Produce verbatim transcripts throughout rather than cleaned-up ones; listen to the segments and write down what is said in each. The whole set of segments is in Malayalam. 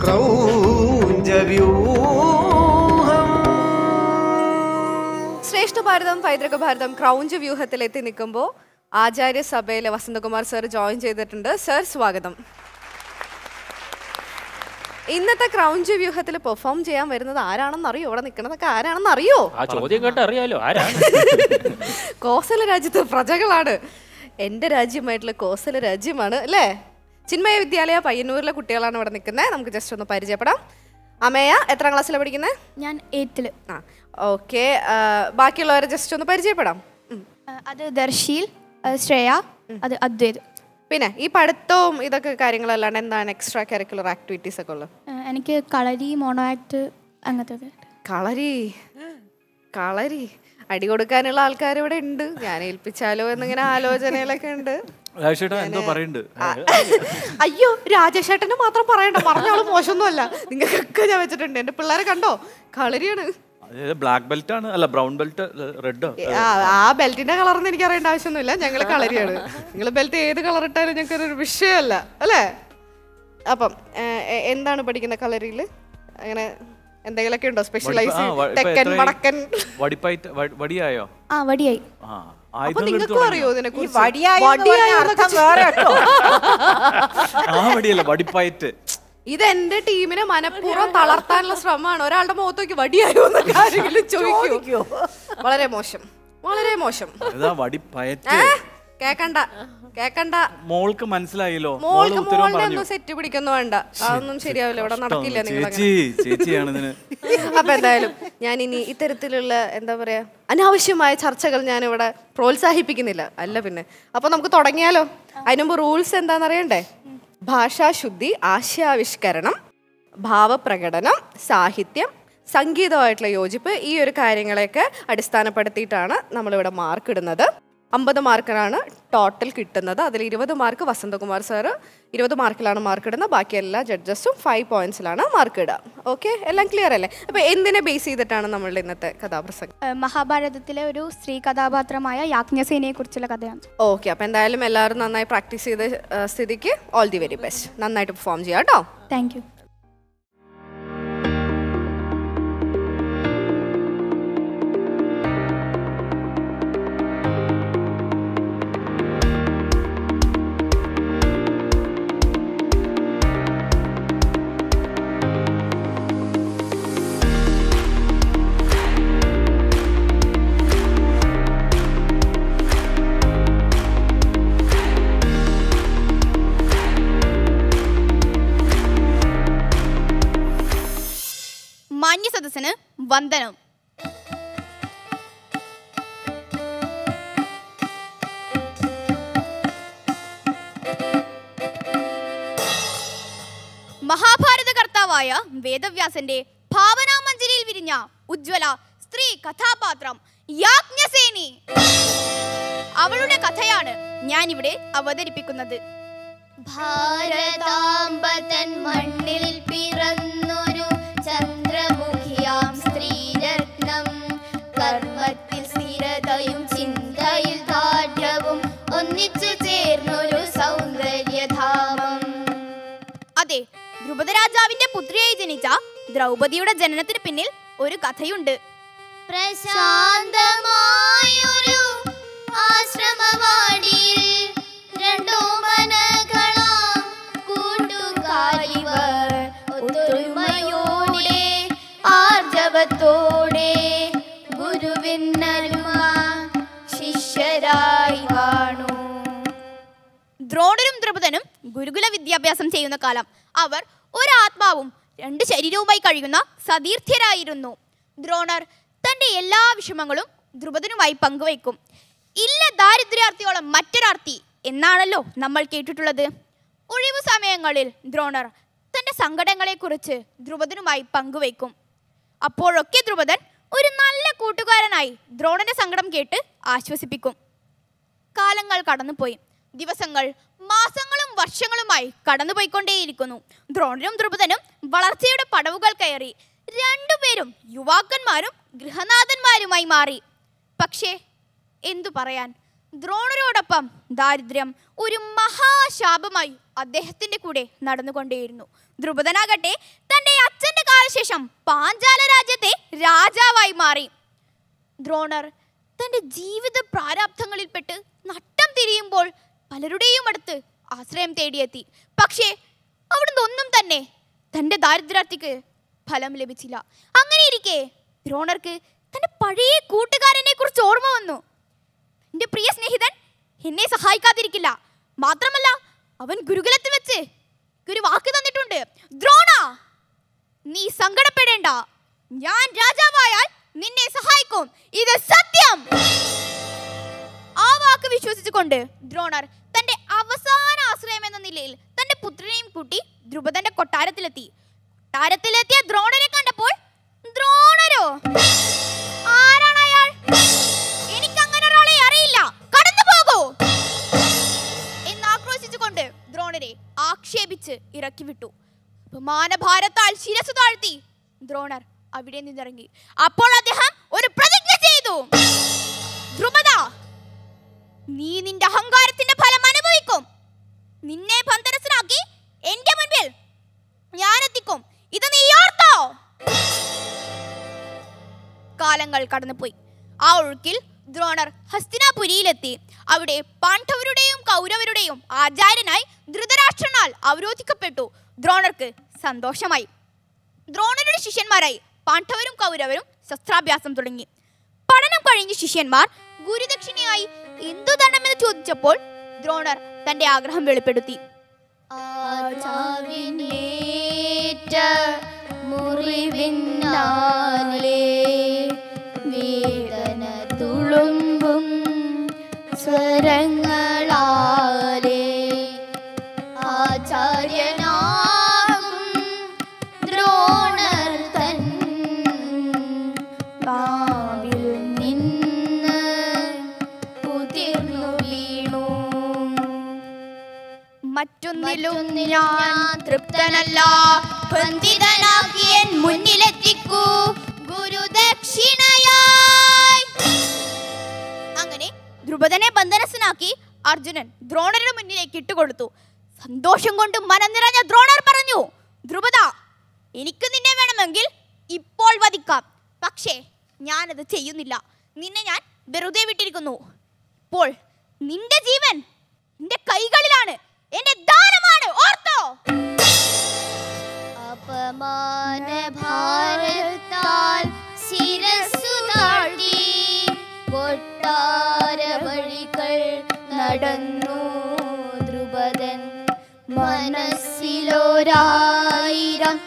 ശ്രേഷ്ഠ ഭാരതം പൈതൃക ഭാരതം ക്രൗഞ്ച് വ്യൂഹത്തിലെത്തി നിൽക്കുമ്പോൾ ആചാര്യ സഭയിലെ വസന്തകുമാർ സർ ജോയിൻ ചെയ്തിട്ടുണ്ട്. സർ സ്വാഗതം. ഇന്നത്തെ ക്രൗഞ്ച് വ്യൂഹത്തിൽ പെർഫോം ചെയ്യാൻ വരുന്നത് ആരാണെന്ന് അറിയോ? ഇവിടെ നിൽക്കുന്നതൊക്കെ ആരാണെന്ന് അറിയോ? കോസല രാജ്യത്തെ പ്രജകളാണ്. എൻ്റെ രാജ്യമായിട്ടുള്ള കോസല രാജ്യമാണ് അല്ലേ? ചിന്മയ വിദ്യാലയ പയ്യന്നൂരിലെ കുട്ടികളാണ് ഇവിടെ നിൽക്കുന്നത്. നമുക്ക് ജസ്റ്റ് ഒന്ന് പരിചയപ്പെടാം. അമേയ എത്രാം ക്ലാസ്സിലാണ് പഠിക്കുന്നത്? ഞാൻ എയ്ത്തിൽ. ആ ഓക്കെ. ബാക്കിയുള്ളവരെ ജസ്റ്റ് ഒന്ന് പരിചയപ്പെടാം. അത് ദർശീൽ, ശ്രേയ, അത് അദ്വൈത്. പിന്നെ ഈ പഠിത്തവും ഇതൊക്കെ കാര്യങ്ങളല്ലാണ്ട് എന്താണ് എക്സ്ട്രാ കരിക്കുലർ ആക്ടിവിറ്റീസ് ഒക്കെ ഉള്ളത്? എനിക്ക് കളരി, മോണോ ആക്ട്, അങ്ങനത്തെ. കളരി കളരി അടി കൊടുക്കാനുള്ള ആൾക്കാർ ഇവിടെ ഉണ്ട്. ഞാൻ ഏൽപ്പിച്ചാലോ എന്നിങ്ങനെ ആലോചനയിലൊക്കെ ഉണ്ട്. അയ്യോ രാജേഷേട്ടന് മാത്രം പറയണ്ട, പറഞ്ഞാള് മോശമൊന്നുമല്ല. നിങ്ങൾക്കൊക്കെ ഞാൻ വെച്ചിട്ടുണ്ട്. എന്റെ പിള്ളേരെ കണ്ടോ? കളരിയാണ്. ബ്ലാക്ക് ബെൽറ്റ് ആണ്, അല്ല ബ്രൗൺ ബെൽറ്റ്, റെഡ്. ആ ബെൽറ്റിന്റെ കളർന്ന് എനിക്ക് അറിയേണ്ട ആവശ്യമൊന്നുമില്ല. ഞങ്ങള് കളരിയാണ്. നിങ്ങൾ ബെൽറ്റ് ഏത് കളർ ഇട്ടാലും ഞങ്ങൾക്ക് ഒരു വിഷയമല്ല അല്ലേ? അപ്പം എന്താണ് പഠിക്കുന്ന കളരിയിൽ? അങ്ങനെ എന്തെങ്കിലുമൊക്കെ ഉണ്ടോ സ്പെഷ്യലൈസ്? തെക്കൻ വടക്കൻ വടിയായോ? ആ വടിയായി. അപ്പൊ നിങ്ങൾക്കും അറിയോ ഇതിനെ കുറിച്ച്? വടിപ്പയറ്റ്. ഇത് എന്റെ ടീമിനെ മനഃപൂർവ്വം തളർത്താനുള്ള ശ്രമമാണ്. ഒരാളുടെ മുഖത്ത് നോക്കി വടിയായോ എന്നൊക്കെ ആരെങ്കിലും ചോദിക്കോ? വളരെ മോശം, വളരെ മോശം. കേക്കണ്ട കേക്കണ്ട. മോൾക്ക് മനസ്സിലായില്ലോ. മോൾക്ക് മോളിനെ ഒന്നും സെറ്റ് പിടിക്കൊന്നും വേണ്ട. അതൊന്നും ശരിയാവില്ല, ഇവിടെ നടക്കില്ല. നിങ്ങൾ അപ്പൊ എന്തായാലും ഞാൻ ഇനി ഇത്തരത്തിലുള്ള എന്താ പറയാ അനാവശ്യമായ ചർച്ചകൾ ഞാൻ ഇവിടെ പ്രോത്സാഹിപ്പിക്കുന്നില്ല. അല്ല പിന്നെ അപ്പൊ നമുക്ക് തുടങ്ങിയാലോ? അതിനുമ്പ് റൂൾസ് എന്താണെന്നറിയണ്ടേ? ഭാഷാശുദ്ധി, ആശയാവിഷ്കരണം, ഭാവപ്രകടനം, സാഹിത്യം, സംഗീതമായിട്ടുള്ള യോജിപ്പ്, ഈ ഒരു കാര്യങ്ങളെയൊക്കെ അടിസ്ഥാനപ്പെടുത്തിയിട്ടാണ് നമ്മളിവിടെ മാർക്ക് ഇടുന്നത്. അമ്പത് മാർക്കിനാണ് ടോട്ടൽ കിട്ടുന്നത്. അതിൽ ഇരുപത് മാർക്ക് വസന്തകുമാർ സാറ് ഇരുപത് മാർക്കിലാണ് മാർക്ക് ഇടുന്നത്. ബാക്കി എല്ലാ ജഡ്ജസും ഫൈവ് പോയിന്റ്സിലാണ് മാർക്ക് ഇടുക. ഓക്കെ, എല്ലാം ക്ലിയർ അല്ലേ? അപ്പോൾ എന്തിനെ ബേസ് ചെയ്തിട്ടാണ് നമ്മളുടെ ഇന്നത്തെ കഥാപ്രസംഗം? മഹാഭാരതത്തിലെ ഒരു സ്ത്രീ കഥാപാത്രമായ യാജ്ഞസേനയെ കുറിച്ചുള്ള കഥയാണ്. ഓക്കെ, അപ്പോൾ എന്തായാലും എല്ലാവരും നന്നായി പ്രാക്ടീസ് ചെയ്ത സ്ഥിതിക്ക് ഓൾ ദി വെരി ബെസ്റ്റ്. നന്നായിട്ട് പെർഫോം ചെയ്യാം കേട്ടോ. Thank you. സദസ്സിന് വന്ദനം. മഹാഭാരത കർത്താവായ വേദവ്യാസന്റെ ഭാവനാമഞ്ജരിയിൽ വിരിഞ്ഞ ഉജ്ജ്വല സ്ത്രീ കഥാപാത്രം യാജ്ഞസേനി. അവളുടെ കഥയാണ് ഞാൻ ഇവിടെ അവതരിപ്പിക്കുന്നത്. ഭാരതാംബതൻ മണ്ണിൽ പിറന്നൊരു ചന്ദ്രമുഖിയാം സ്ത്രീരത്നം, കർമ്മത്തിൽ സ്ഥിരതയും ചിന്തയിൽ ദാഢ്യവും ഒന്നിച്ചു ചേർന്നൊരു സൗന്ദര്യധാമം. അതെ, ധ്രുപദരാജാവിന്റെ പുത്രിയായി ജനിച്ച ദ്രൗപദിയുടെ ജനനത്തിന് പിന്നിൽ ഒരു കഥയുണ്ട്. പ്രശാന്തമായൊരു ആശ്രമവാടിയിൽ രണ്ടോ മനകളാം കൂട്ടുകാരിവർ ഒത്തൊരുമയോടെ ആർജവത്തോടെ ഗുരുവിനരുമ ശിഷ്യരായി വാണു. ദ്രോണരും ദ്രുപദനും ഗുരുകുല വിദ്യാഭ്യാസം ചെയ്യുന്ന കാലം അവർ ഒരാത്മാവും രണ്ട് ശരീരവുമായി കഴിയുന്ന സതീർത്ഥ്യരായിരുന്നു. ദ്രോണർ തൻ്റെ എല്ലാ വിഷമങ്ങളും ദ്രുപദനുമായി പങ്കുവയ്ക്കും. ഇല്ല ദാരിദ്ര്യാർത്ഥിയോളം മറ്റൊരാർത്ഥി എന്നാണല്ലോ നമ്മൾ കേട്ടിട്ടുള്ളത്. ഒഴിവു സമയങ്ങളിൽ ദ്രോണർ തൻ്റെ സങ്കടങ്ങളെക്കുറിച്ച് ദ്രുപദനുമായി പങ്കുവയ്ക്കും. അപ്പോഴൊക്കെ ദ്രുപദൻ ഒരു നല്ല കൂട്ടുകാരനായി ദ്രോണന്റെ സങ്കടം കേട്ട് ആശ്വസിപ്പിക്കും. കാലങ്ങൾ കടന്നുപോയി. ദിവസങ്ങൾ മാസങ്ങളും വർഷങ്ങളുമായി കടന്നുപോയിക്കൊണ്ടേയിരിക്കുന്നു. ദ്രോണരും ദ്രുപദനും വളർച്ചയുടെ പടവുകൾ കയറി. രണ്ടുപേരും യുവാക്കന്മാരും ഗൃഹനാഥന്മാരുമായി മാറി. പക്ഷേ എന്തു പറയാൻ, ദ്രോണരോടൊപ്പം ദാരിദ്ര്യം ഒരു മഹാശാപമായി അദ്ദേഹത്തിന്റെ കൂടെ നടന്നുകൊണ്ടേയിരുന്നു. ദ്രുപദനാകട്ടെ തന്റെ അച്ഛന്റെ കാലശേഷം പാഞ്ചാല രാജ്യത്തെ രാജാവായി മാറി. ദ്രോണർ തന്റെ ജീവിത പ്രാരാബ്ധങ്ങളിൽപ്പെട്ട് നട്ടം തിരിയുമ്പോൾ പലരുടെയും അടുത്ത് ആശ്രയം തേടിയെത്തി. പക്ഷേ അവിടുന്ന് ഒന്നും തന്നെ തന്റെ ദാരിദ്ര്യത്തിക്ക് ഫലം ലഭിച്ചില്ല. അങ്ങനെയിരിക്കെ ദ്രോണർക്ക് തന്റെ പഴയ കൂട്ടുകാരനെ കുറിച്ച് ഓർമ്മ വന്നു. എന്റെ പ്രിയ സ്നേഹിതൻ എന്നെ സഹായിക്കാതിരിക്കില്ല, മാത്രമല്ല അവൻ ഗുരുകുലത്തിൽ വെച്ച് ഒരു വാക്ക് തന്നിട്ടുണ്ട്. ദ്രോണ, നീ സങ്കടപ്പെടേണ്ട, ഞാൻ രാജാവായാൽ നിന്നെ സഹായിക്കും, ഇത് സത്യം. ആ വാക്ക് വിശ്വസിച്ചുകൊണ്ട് ദ്രോണർ തന്റെ അവസാന ആശ്രയം എന്ന നിലയിൽ തന്റെ പുത്രനെയും കൂട്ടി ദ്രുപദന്റെ കൊട്ടാരത്തിലെത്തി. കൊട്ടാരത്തിലെത്തിയ ദ്രോണരെ കണ്ടപ്പോൾ ദ്രോണരോ, ആരാണ് അയാൾ? എനിക്ക് അങ്ങനെ ഒരാളെ അറിയില്ല, കടന്നു പോകൂ എന്ന് ആക്രോശിച്ചുകൊണ്ട് ദ്രോണരെ ആക്ഷേപിച്ച് ഇറക്കി വിട്ടു. മാനഭാരത്താൽ ശിരസ് താഴ്ത്തി ദ്രോണർ അവിടെ നിന്നിറങ്ങി. അപ്പോൾ അദ്ദേഹം ഒരു പ്രതിജ്ഞ ചെയ്തു. ദ്രുപദ, നീ നിന്റെ അഹങ്കാരത്തിന്റെ ഫലം അനുഭവിക്കും. നിന്നെ ബന്ധനസ്ഥനാക്കി എന്റെ മുൻപിൽ ഞാൻ എത്തിക്കും, ഇത് നീ ഓർത്തോ? കാലങ്ങൾ കടന്നുപോയി. ആ ഒഴുക്കിൽ ദ്രോണർ ഹസ്തിനാപുരിയിലെത്തി. അവിടെ പാണ്ഡവരുടെയും കൗരവരുടെയും ആചാര്യനായി ധൃതരാഷ്ട്രനാൽ അവരോധിക്കപ്പെട്ടു. ദ്രോണർക്ക് സന്തോഷമായി. ദ്രോണരുടെ ശിഷ്യന്മാരായി പാണ്ഡവരും കൗരവരും ശസ്ത്രാഭ്യാസം തുടങ്ങി. പഠനം കഴിഞ്ഞ ശിഷ്യന്മാർ ഗുരുദക്ഷിണയായി എന്തു തരണമെന്ന് ചോദിച്ചപ്പോൾ ദ്രോണർ തന്റെ ആഗ്രഹം വെളിപ്പെടുത്തി. മുറിവിന്നാലേ വേദന തുളുമ്പും സ്വരങ്ങളാലേ ആചാര്യനാകും ദ്രോണർ തൻ നാവിൽ നിന്ന് ഉതിർന്നു വീണു. മറ്റൊന്നിലും ഞാൻ തൃപ്തനല്ല, ബന്ധിതനാക്കിയൻ മുന്നിലെത്തിക്കൂ ഗുരുദക്ഷിണയായി. അങ്ങനെ ദ്രുപദനെ ബന്ധനസ്ഥനാക്കി അർജുനൻ ദ്രോണരുടെ മുന്നിലേക്ക് ഇട്ടുകൊടുത്തു. സന്തോഷം കൊണ്ട് മനം നിറഞ്ഞ ദ്രോണർ പറഞ്ഞു, ദ്രുപദ, എനിക്ക് നിന്നെ വേണമെങ്കിൽ ഇപ്പോൾ വധിക്കാം, പക്ഷേ ഞാനത് ചെയ്യുന്നില്ല. നിന്നെ ഞാൻ വെറുതെ വിട്ടിരിക്കുന്നു. ഇപ്പോൾ നിന്റെ ജീവൻ നിന്റെ കൈകളിലാണ്, എന്റെ ദാനമാണ്, ഓർത്തോ? അപമാന ഭാരത്താൽ ശിരസ്സു താഴ്ത്തി കൊട്ടാര വഴികൾ നടന്നു ദ്രുപദൻ. മനസ്സിലൊരായിരം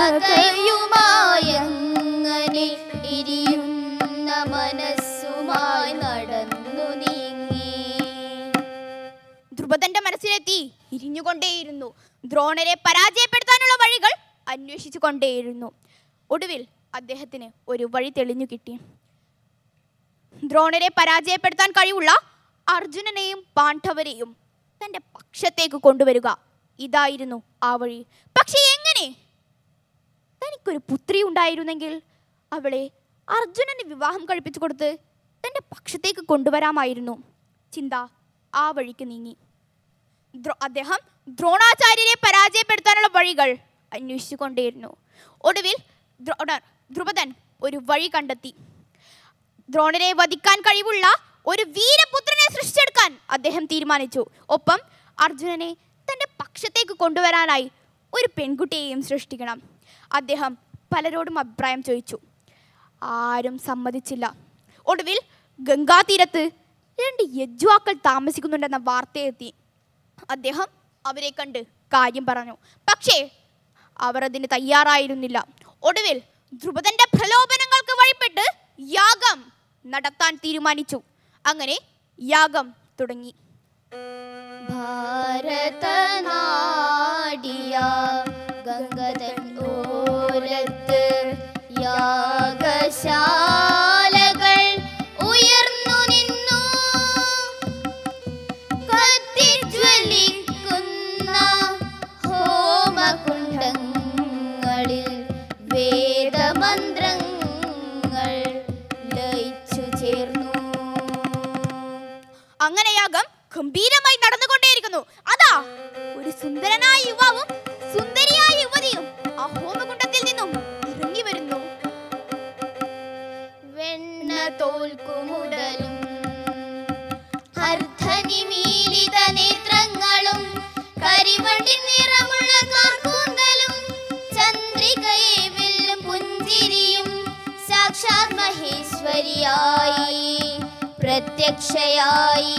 പകയുമായങ്ങനെ ഇരിയുന്ന മനസ്സുമായി നടന്നു നീങ്ങി. ദ്രുപദന്റെ മനസ്സിലെത്തി ഇരിഞ്ഞുകൊണ്ടേയിരുന്നു. ദ്രോണരെ പരാജയപ്പെടുത്താനുള്ള വഴികൾ അന്വേഷിച്ചു കൊണ്ടേയിരുന്നു. ഒടുവിൽ അദ്ദേഹത്തിന് ഒരു വഴി തെളിഞ്ഞു കിട്ടി. ദ്രോണരെ പരാജയപ്പെടുത്താൻ കഴിവുള്ള അർജുനനെയും പാണ്ഡവരെയും തന്റെ പക്ഷത്തേക്ക് കൊണ്ടുവരിക, ഇതായിരുന്നു ആ വഴി. പക്ഷെ എങ്ങനെ? തനിക്കൊരു പുത്രി ഉണ്ടായിരുന്നെങ്കിൽ അവളെ അർജുനന് വിവാഹം കഴിപ്പിച്ചു കൊടുത്ത് തന്റെ പക്ഷത്തേക്ക് കൊണ്ടുവരാമായിരുന്നു. ചിന്ത ആ വഴിക്ക് നീങ്ങി. അദ്ദേഹം ദ്രോണാചാര്യരെ പരാജയപ്പെടുത്താനുള്ള വഴികൾ അന്വേഷിച്ചു കൊണ്ടേയിരുന്നു. ഒടുവിൽ ദ്രുപദൻ ഒരു വഴി കണ്ടെത്തി. ദ്രോണരെ വധിക്കാൻ കഴിവുള്ള ഒരു വീരപുത്രനെ സൃഷ്ടിച്ചെടുക്കാൻ അദ്ദേഹം തീരുമാനിച്ചു. ഒപ്പം അർജുനനെ തന്റെ പക്ഷത്തേക്ക് കൊണ്ടുവരാനായി ഒരു പെൺകുട്ടിയെയും സൃഷ്ടിക്കണം. അദ്ദേഹം പലരോടും അഭിപ്രായം ചോദിച്ചു. ആരും സമ്മതിച്ചില്ല. ഒടുവിൽ ഗംഗാതീരത്ത് രണ്ട് യജ്വാക്കൾ താമസിക്കുന്നുണ്ടെന്ന വാർത്തയെത്തി. അദ്ദേഹം അവരെ കണ്ട് കാര്യം പറഞ്ഞു. പക്ഷേ അവർ അതിന് തയ്യാറായിരുന്നില്ല. ഒടുവിൽ ദ്രുപദന്റെ പ്രലോഭനങ്ങൾക്ക് വഴിപ്പെട്ട് യാഗം നടത്താൻ തീരുമാനിച്ചു. അങ്ങനെ യാഗം തുടങ്ങി. ഭാരതനാടിയ ഗംഗതൻ ഓരത്ത് യാഗശാലകൾ ഉയർന്നു നിന്നു. കത്തിജ്വലിക്കുന്ന ഹോമകുണ്ഡങ്ങളിൽ വേദമന്ത്രങ്ങൾ ലയിച്ചു ചേർന്നു. അങ്ങനെ ഗംഭീരമായി നടന്നുകൊണ്ടേയിരിക്കുന്നു. അതാ ഒരു സുന്ദരനായ യുവാവും സുന്ദരിയായ യുവതിയും ആ ഹോമകുണ്ടത്തിൽ നിന്നും ഇറങ്ങി വരുന്നു. വെണ്ണ തോൽക്കുമുടലും അർദ്ധനിമീലിത നേത്രങ്ങളും കരിവണ്ടി നിറമുള്ള കാർക്കൂന്തലും ചന്ദ്രികയെ വെല്ലും പുഞ്ചിരിയും സാക്ഷാത് മഹേശ്വരിയായി പ്രത്യക്ഷയായി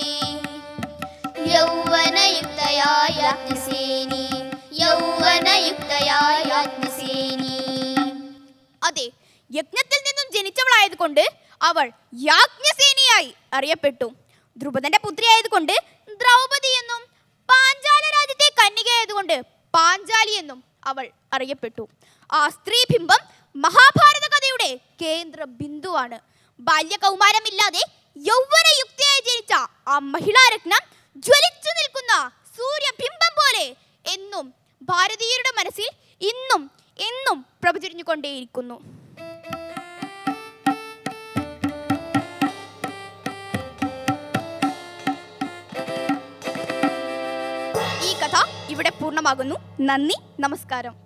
യൗവനയുക്തയായ അഗ്നിസേനി യൗവനയുക്തയായ അഗ്നിസേനി. അതെ, യജ്ഞത്തിൽ നിന്നും ജനിച്ചവളായതുകൊണ്ട് അവൾ യാജ്ഞസേനിയായി അറിയപ്പെട്ടു. ദ്രുപദന്റെ പുത്രിയായതുകൊണ്ട് ദ്രൗപദി എന്നും പാഞ്ചാല രാജ്യത്തെ കന്യകയായതുകൊണ്ട് പാഞ്ചാലി എന്നും അവൾ അറിയപ്പെട്ടു. ആ സ്ത്രീബിംബം മഹാഭാരത കഥയുടെ കേന്ദ്ര ബിന്ദുവാണ്. ബാല്യകൗമാരമില്ലാതെ യൗവനയുക്തയായി ജനിച്ച ആ മഹിളാരത്നം ജ്വലിച്ചു നിൽക്കുന്ന സൂര്യബിംബം പോലെ എന്നും ഭാരതീയരുടെ മനസ്സിൽ ഇന്നും എന്നും പ്രഭചരിഞ്ഞുകൊണ്ടേയിരിക്കുന്നു. ഈ കഥ ഇവിടെ പൂർണ്ണമാകുന്നു. നന്ദി, നമസ്കാരം.